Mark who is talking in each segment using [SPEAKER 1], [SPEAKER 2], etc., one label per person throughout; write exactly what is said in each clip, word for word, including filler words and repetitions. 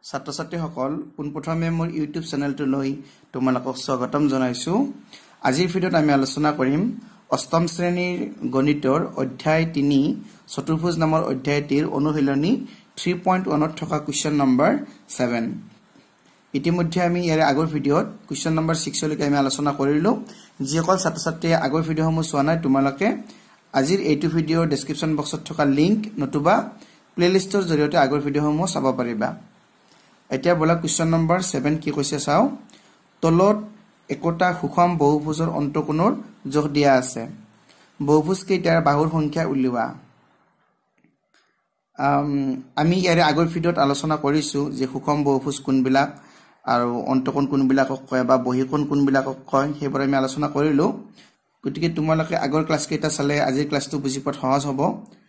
[SPEAKER 1] ছাত্ৰ ছাত্ৰী সকল পুনপ্ৰথমে মোৰ ইউটিউব চেনেলটো লৈ তোমালোকক স্বাগতম জনাইছো। আজিৰ ভিডিঅ'ত আমি আলোচনা কৰিম অষ্টম শ্ৰেণীৰ গণিতৰ অধ্যায় তিনি চতুৰ্ভুজ নামৰ অধ্যায়টিৰ অনুশীলনী three point one ত থকা কোৱেশ্চন নম্বৰ seven। ইতিমধ্যে আমি ইয়াৰ আগৰ ভিডিঅ'ত কোৱেশ্চন নম্বৰ six লৈকে আমি আলোচনা কৰিলো। যিসকল ছাত্ৰ ছাত্ৰীয়ে আগৰ ভিডিঅ'সমূহ চোৱা নাই তোমালোকে আজিৰ এইটো ভিডিঅ'ৰ ডেসক্ৰিপচন বক্সত থকা লিংক নতুবা প্লেলিষ্টৰ জৰিয়তে আগৰ ভিডিঅ'সমূহ চাব পাৰিবা। এতিয়া বলা কোৱেশ্চন নম্বৰ seven কি কৈছে চাও। তলত একোটা সুষম বহুভুজৰ অন্তকোণৰ যোগ দিয়া আছে। বহুভুজ কেইটাৰ বাহুৰ সংখ্যা উলিওৱা। আমি ইয়াৰ আগৰ ভিডিঅ'ত আলোচনা কৰিছো যে সুষম বহুভুজ কোনবিলাক আৰু অন্তকোণ কোনবিলাকক কয় বা বহিকোণ কোনবিলাকক কয় সেইবোৰ আমি আলোচনা কৰিলো। গতিকে তোমালোকে আগৰ ক্লাছ কেইটা চালে আজিৰ ক্লাছটো বুজি পোৱাত সহজ হ'ব।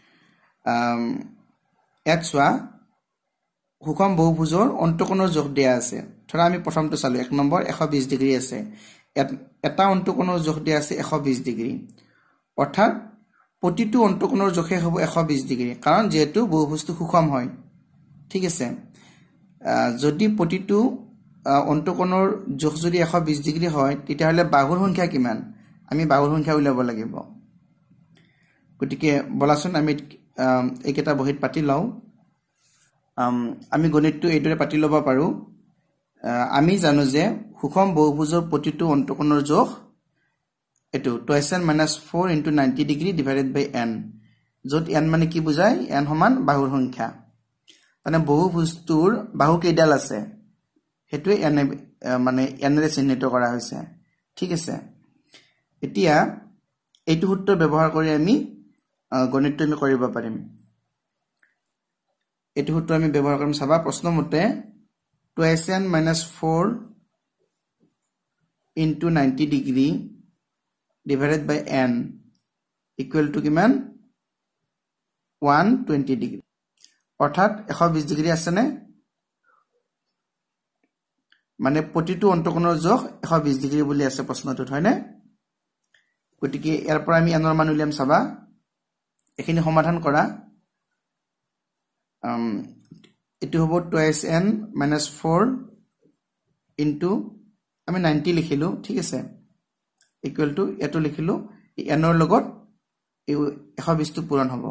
[SPEAKER 1] ইয়াত চোৱা সুষম বহুভুজৰ অন্তকোণৰ যোগ দিয়া আছে। ধৰা আমি প্ৰথমটো চালো এক নম্বৰ one hundred twenty ডিগ্ৰী আছে। এটা অন্তকোণৰ যোগ দিয়া আছে one hundred twenty ডিগ্ৰী। অৰ্থাৎ প্ৰতিটো অন্তকোণৰ যোগে হ'ব one hundred twenty ডিগ্ৰী কাৰণ যেহেতু বহুভুজটো সুষম হয়। ঠিক আছে, যদি প্ৰতিটো অন্তকোণৰ যোগ যদি one hundred twenty ডিগ্ৰী হয় তেতিয়াহলে বাহুৰ সংখ্যা কিমান আমি বাহুৰ সংখ্যা উলিয়াব লাগিব। গতিকে বলাচোন আমি এইকেইটা বহিত পাতি লওঁ। আমি গণিতটো এইদৰে পাতি ল'ব পাৰো। আমি জানো যে সুষম বহুভুজৰ প্ৰতিটো অন্তকোণৰ যোগ এটো twice n minus four into ninety degree divided by n, যত n মানে কি বুজায় n সমান বাহুৰ সংখ্যা। মানে বহুভুজটোৰ বাহু কেইডাল আছে হেতুৱে n মানে n ৰে চিহ্নিত কৰা হৈছে। ঠিক আছে, এতিয়া এইটো সূত্ৰ ব্যৱহাৰ কৰি আমি গণিতটো আমি কৰিব পাৰিম। এইটো সূত্ৰ আমি ব্যৱহাৰ কৰিম চাবা। প্ৰশ্ন মতে twice n minus four into ninety degree divided by n equal to কিমান one hundred twenty degree। অৰ্থাৎ one hundred twenty ডিগ্ৰী আছে নে মানে প্ৰতিটো অন্তকোণৰ যোগ one hundred twenty ডিগ্ৰী বুলি আছে প্ৰশ্নটোত, হয় নে? গতিকে ইয়াৰ পৰা আমি n ৰ মান উলিয়াম চাবা। এখিনি সমাধান কৰা। um এটো হ'ব twice n minus four into আমি ninety লিখিলো। ঠিক আছে, equal to এটো লিখিলো n ৰ লগত এই one hundred twenty টো পূৰণ হ'ব।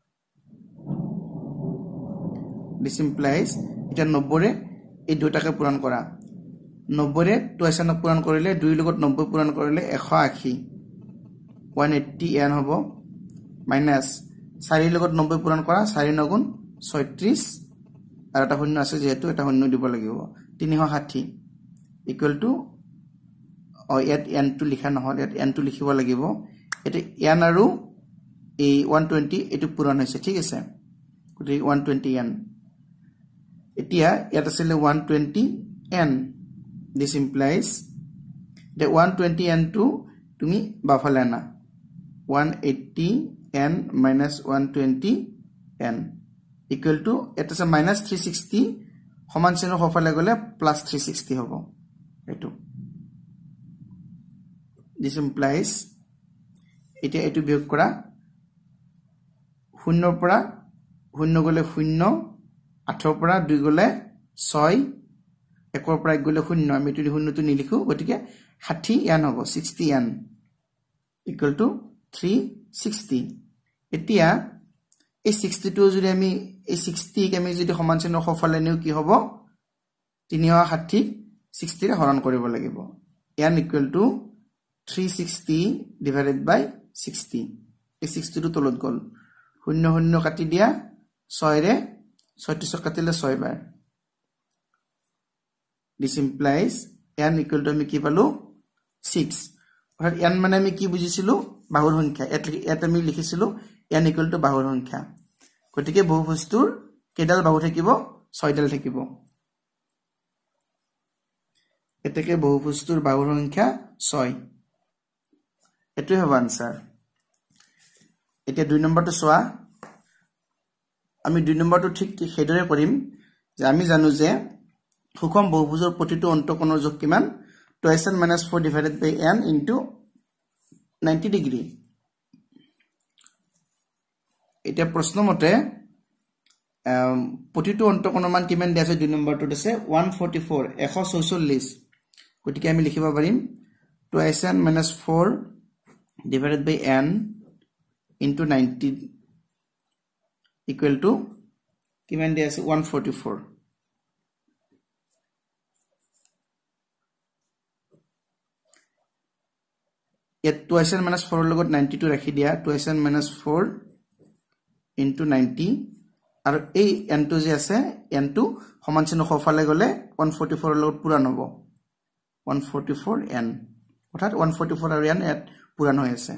[SPEAKER 1] this implies এটা ninety ৰে এই দুটাকে পূৰণ কৰা। ninety ৰে twice n পূৰণ কৰিলে দুই লগত ninety পূৰণ কৰিলে one hundred eighty one hundred eighty n হ'ব minus four লগত ninety পূৰণ কৰা four nine গুণ thirty-six আৰু এটা শূন্য আছে যেহেতু এটা শূন্য দিব লাগিব three sixty equal to অ ইয়াত n টো লিখা নহল, ইয়াত n টো লিখিব লাগিব। এটা n আৰু এই one hundred twenty এটো পূৰণ হৈছে। ঠিক আছে, গতিকে one hundred twenty n। এতিয়া ইয়াত আছে one hundred twenty n। this implies the one hundred twenty n টো তুমি বাফালে আনা one hundred eighty n minus one hundred twenty n equal to এটা আছে minus three sixty সমান চিহ্নৰ সফালে গলে plus three sixty হ'ব। এটো this implies এতিয়া এটো বিয়োগ কৰা শূন্যৰ পৰা শূন্য গলে শূন্য আঠ ৰ পৰা দুই গলে ছয় একৰ পৰা এক গলে শূন্য আমি এটো শূন্যটো নিলিখো গতিকে sixty n হ'ব sixty n equal to three sixty। এতিয়া এই sixty টো যদি আমি এই sixty ক আমি যদি সমান চিহ্নৰ সফালে নিও কি হ'ব three sixty sixty ৰে হৰণ কৰিব লাগিব। n equal to three sixty divided by sixty। এই sixty টো তলত গল শূন্য শূন্য কাটি দিয়া ছয় ৰে ছয়ত্ৰিশ কাটিলে ছয় বাৰ। this implies n equal to আমি কি পালো six। অৰ্থাৎ n মানে আমি কি বুজিছিলো বাহুৰ সংখ্যা। ইয়াত আমি লিখিছিলো n equal to বাহুৰ সংখ্যা। গতিকে বহুভুজটোৰ কেইডাল বাহু থাকিব ছয়ডাল থাকিব। এতেকে বহুভুজটোৰ বাহুৰ সংখ্যা ছয়। এটোই হ'ব আনসাৰ। এতিয়া দুই নম্বৰটো চোৱা। আমি দুই নম্বৰটো ঠিক সেইদৰে কৰিম যে আমি জানো যে সুষম বহুভুজৰ প্ৰতিটো অন্তকোণৰ যোগ কিমান twice n minus four divided by n into ninety degree। এতিয়া প্ৰশ্ন মতে প্ৰতিটো অন্তকোণৰ মান কিমান দিয়া আছে দুই নম্বৰটোত আছে one forty-four এশ ছয়চল্লিশ গতিকে আমি লিখিব পাৰিম two n minus four divided by n into ninety equal to কিমান দিয়া আছে one forty-four ইয়াত two n minus four লগত ninety-two ৰাখি দিয়া two n minus four into ninety আৰু এই n টো যে আছে n টো সমান চিহ্ন খফালে গলে one forty-four লগত পূৰণ হ'ব one forty-four n অৰ্থাৎ one forty-four আৰু n ইয়াত পূৰণ হৈ আছে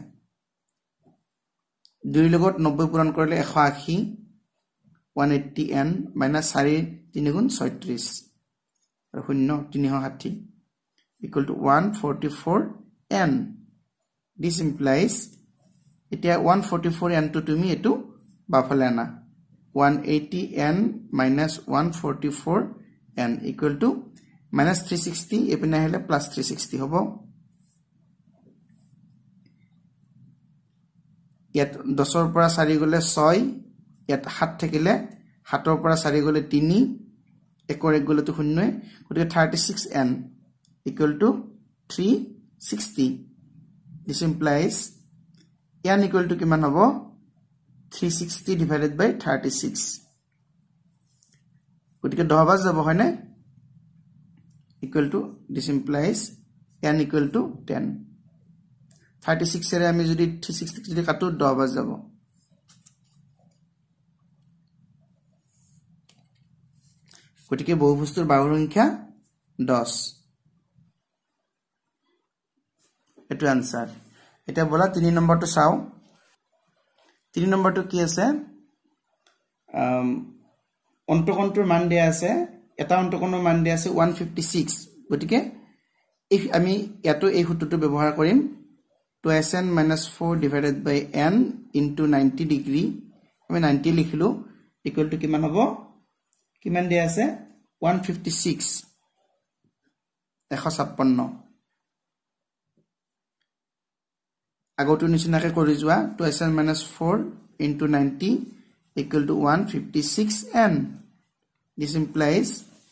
[SPEAKER 1] দুই লগত নব্বৈ পূৰণ কৰিলে এশ আশী one eighty n minus চাৰি তিনি গুণ ছয়ত্ৰিশ আৰু শূন্য তিনিশ ষাঠি equal to one forty-four n this implies এতিয়া one forty-four n টো তুমি এটো বাফালে আনা one eighty n minus one forty-four n equal to minus three sixty এপিনে আহিলে plus three sixty হ'ব ইয়াত দহৰ পৰা চাৰি গলে ছয় ইয়াত সাত থাকিলে সাতৰ পৰা চাৰি গলে তিনি একৰ এক গলে তো শূন্য গতিকে thirty-six n equal to three sixty this implies n equal to কিমান হ'ব three sixty divided by thirty-six গতিকে দহ বাজ যাব হয়নে equal to this implies n equal to ten thirty-six এৰে আমি যদি three sixty যদি কাটো দহ বাজ যাব গতিকে বহুভুজটোৰ বাহুৰ সংখ্যা দহ এটো আনসার এটা বলা তিনি নম্বৰটো চাও তিনি নম্বৰটো কি আছে অন্তকোণটোৰ মান দিয়া আছে এটা অন্তকোণৰ মান দিয়া আছে one fifty-six গতিকে if আমি ইয়াতো এই সূত্ৰটো ব্যৱহাৰ কৰিম two n minus four divided by n into ninety degree আমি ninety লিখিলো equal to কিমান হ'ব কিমান দিয়া আছে one fifty-six এশ ছাপ্পন্ন আগতো নিচিনাকে কৰি যোৱা two n minus four into ninety equal to one fifty-six n this implies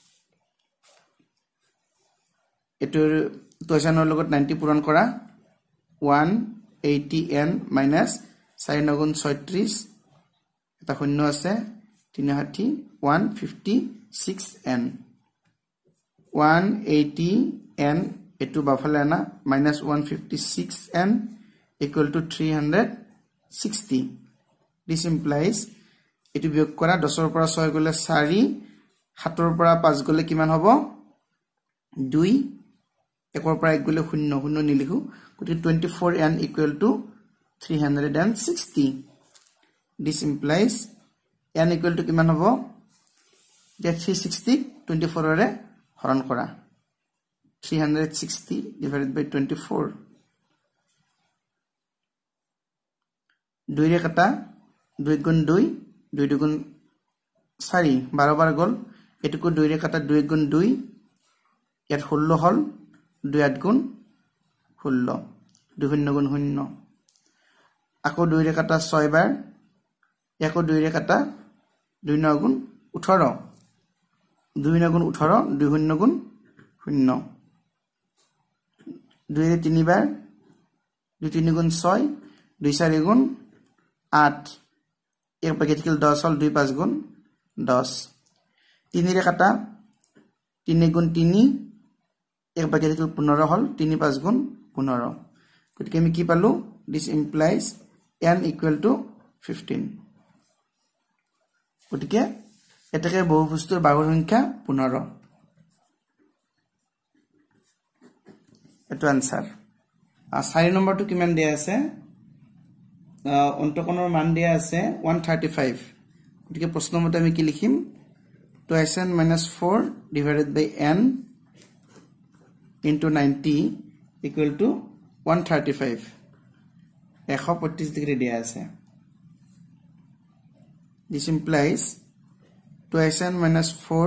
[SPEAKER 1] এটোৰ two n ৰ লগত ninety পূৰণ কৰা one eighty n minus four গুণ ছয়ত্ৰিশ এটা শূন্য আছে তিনি ষাঠি one fifty-six n one eighty n এটো বাফালে আনা minus one fifty-six n equal to three sixty this implies এটো বিয়োগ কৰা দহৰ পৰা ছয় গলে চাৰি সাতৰ পৰা পাঁচ গলে কিমান হ'ব দুই একৰ পৰা এক গলে শূন্য শূন্য নিলিখো গতি twenty-four n equal to three sixty this implies n equal to কিমান হ'ব যে three sixty twenty-four ৰে হৰণ কৰা three sixty divided by twenty-four দুই ৰে কাটা দুই গুণ দুই দুই দুগুণ চাৰি বাৰ বাৰ গল এটুকু দুই ৰে কাটা দুই গুণ দুই ইয়াত ষোল্ল হল দুই আঠ গুণ ষোল্ল দুই শূন্য গুণ শূন্য আকৌ দুই ৰে কাটা ছয় বাৰ ইয়াকো দুই ৰে কাটা দুই ন গুণ ওঠৰ দুই ন গুণ ওঠৰ দুই শূন্য গুণ শূন্য দুই ৰে তিনি বাৰ দুই তিনি গুণ ছয় দুই চাৰি গুণ আঠ এক বাকি থাকিল দহ হল দুই পাঁচ গুণ দহ তিনি ৰে কাটা তিনি গুণ তিনি এক বাকি থাকিল পোন্ধৰ হল তিনি পাঁচ গুণ পোন্ধৰ গতিকে আমি কি পালো this implies n equal to fifteen গতিকে এটাকে বহুভুজটোৰ বাহুৰ সংখ্যা পোন্ধৰ এটো আনসার চাৰি নম্বৰটো কিমান দিয়া আছে অন্তকোণৰ মান দিয়া আছে one thirty-five গতিকে প্ৰশ্ন মতে আমি কি লিখিম two n minus four divided by n into ninety equal to one thirty-five এশ পঁচিশ ডিগ্ৰী দিয়া আছে this implies two n minus four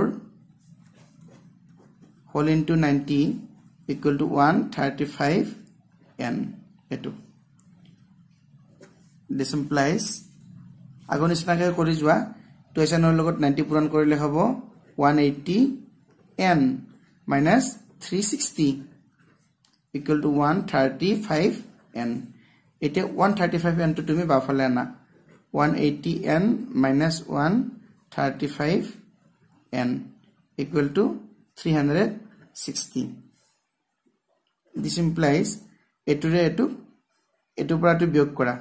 [SPEAKER 1] whole into ninety equal to one thirty-five n এটো this implies আগৰ নিচিনাকৈ কৰি যোৱা টুৱেল্ভ এনৰ লগত নাইণ্টি পূৰণ কৰিলে হ'ব one eighty n minus three sixty equal to one thirty-five n. এতিয়া one thirty-five n to তুমি বাফালে আনা one eighty n minus one thirty-five n equal to three hundred sixty. This implies এটুৰে এটু এটু পৰা টু বিয়োগ কৰা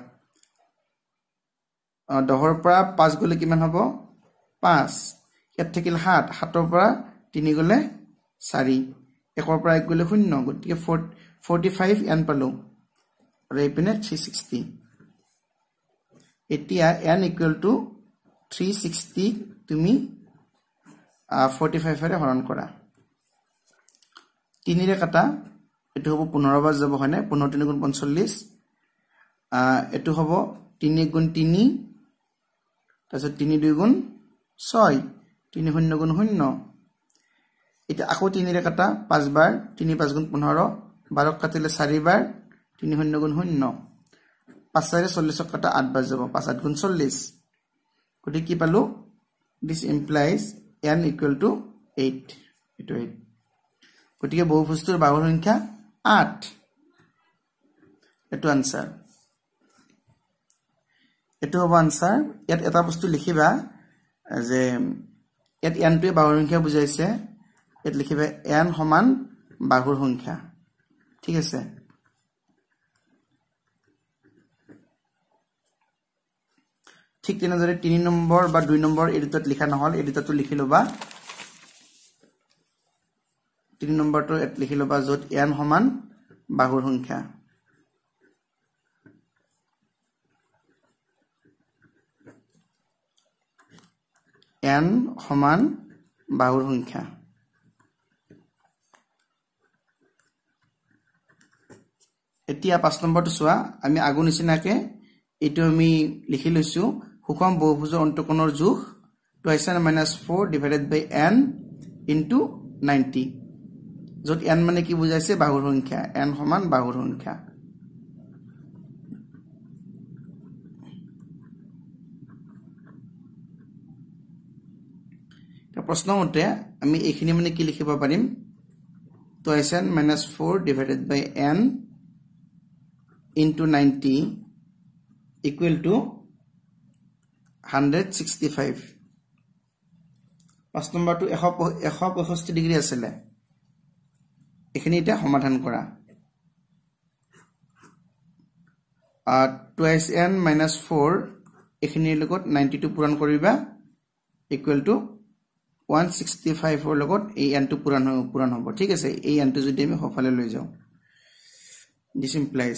[SPEAKER 1] দহৰ পৰা পাঁচ গলে কিমান হ'ব পাঁচ ইয়াত থাকিল সাত সাতৰ পৰা তিনি গলে চাৰি একৰ পৰা এক গলে শূন্য গতিকে forty-five n পালো আৰু এইপিনে three sixty এতিয়া n equal to three sixty তুমি forty-five এৰে হৰণ কৰা তিনিৰে কাটা এটো হ'ব fifteen বাৰ যাব হয়নে fifteen তিনি গুণ পঞ্চল্লিশ এটো হ'ব তিনি গুণ তিনি তাৰপিছত তিনি দুই গুণ ছয় তিনি শূন্য গুণ শূন্য এটা আকৌ তিনিৰে কাটা পাঁচ বাৰ তিনি পাঁচ গুণ fifteen বাৰ কাটিলে চাৰি বাৰ তিনি শূন্য গুণ শূন্য পাঁচ চাৰি চল্লিশ কাটা আঠ বাৰ যাব পাঁচ আঠ গুণ চল্লিশ গতিকে কি পালো this implies n equal to eight এটো eight গতিকে বহুভুজটোৰ বাহুৰ সংখ্যা eight এটো আনসার এটো হ'ব আনসার ইয়াত এটা বস্তু লিখিবা যে ইয়াত n টোৱে বাহুৰ সংখ্যা বুজাইছে ইয়াত লিখিবা n সমান বাহুৰ সংখ্যা ঠিক আছে ঠিক তেনেদৰে তিনি নম্বৰ বা দুই নম্বৰ এই দুটাত লিখা নহল এই দুটাটো লিখি লবা তিনি নম্বৰটো এত লিখি লবা যত n সমান বাহুৰ সংখ্যা n সমান বাহুৰ সংখ্যা এতিয়া পাঁচ নম্বৰটো চোৱা আমি আগু নিচিনাকে এটো আমি লিখি লৈছো সুষম বহুভুজৰ অন্তকোণৰ যোগ twice n minus four divided by n into ninety যত n মানে কি বুজাইছে বাহুৰ সংখ্যা n সমান বাহুৰ সংখ্যা তা প্ৰশ্ন মতে আমি এইখিনি মানে কি লিখিব পাৰিম twice n minus four divided by n into ninety equal to one hundred sixty-five পাঁচ নম্বৰটো one sixty ডিগ্ৰী আছিল এখিনি এটা সমাধান কৰা আর twice n minus four এখিনিৰ লগত ninety-two পূৰণ কৰিবা ইকুৱেল টু one sixty-five ৰ লগত এই n টো পূৰণ পূৰণ হ'ব ঠিক আছে এই n টো যদি আমি হফালে লৈ যাও this implies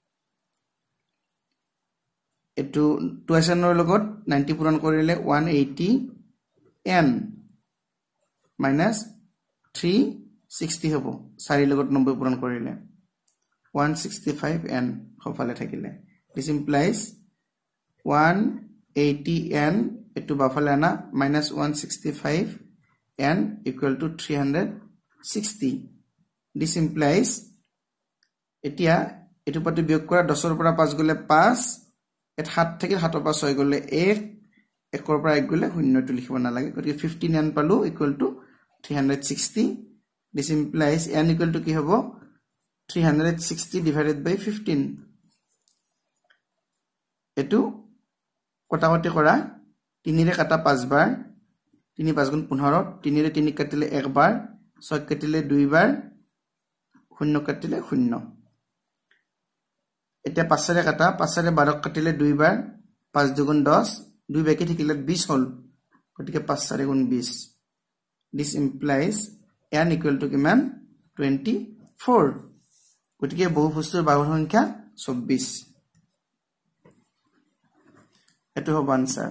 [SPEAKER 1] এটো twice n ৰ লগত ninety পূৰণ কৰিলে one eighty n minus three sixty হ'ব চাৰি লগত ninety পূৰণ কৰিলে one sixty-five n হফালে থাকিলে this implies one eighty n এটো বাফালে আনা minus one sixty-five n equal to three hundred sixty this implies এতিয়া এটো পাতে বিয়োগ কৰা দহ ৰ পৰা পাঁচ গলে পাঁচ এত সাত থেকে সাত পৰা ছয় গলে এক একৰ পৰা এক গলে শূন্য টো লিখিব না লাগে গতিকে fifteen n পালো equal to three hundred sixty this implies n equal to কি হ'ব three hundred sixty divided by fifteen এটো কটাকটি কৰা তিনিৰে কাটা পাঁচ বাৰ তিনি পাঁচ গুণ fifteen তিনিৰে তিনি কাটিলে এক বাৰ ছয় কাটিলে দুই বাৰ শূন্য কাটিলে শূন্য এটা পাঁচৰে কাটা পাঁচৰে বাৰ কাটিলে দুই বাৰ পাঁচ দুগুণ দহ দুই বাকি থাকিলে বিশ হল গতিকে পাঁচ চাৰি গুণ বিশ this implies n equal to কিমান twenty-four গতিকে বহুভুজটোৰ বাহুৰ সংখ্যা চৌব্বিশ এটো হ'ব আনসার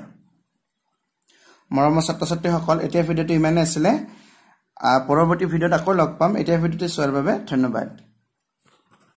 [SPEAKER 1] মৰমৰ ছাত্ৰ ছাত্ৰীসকল এতিয়া ভিডিওটো ইমানে আছিল পৰৱৰ্তী ভিডিওত আকৌ লগ পাম এতিয়া ভিডিওটো চোৱাৰ বাবে ধন্যবাদ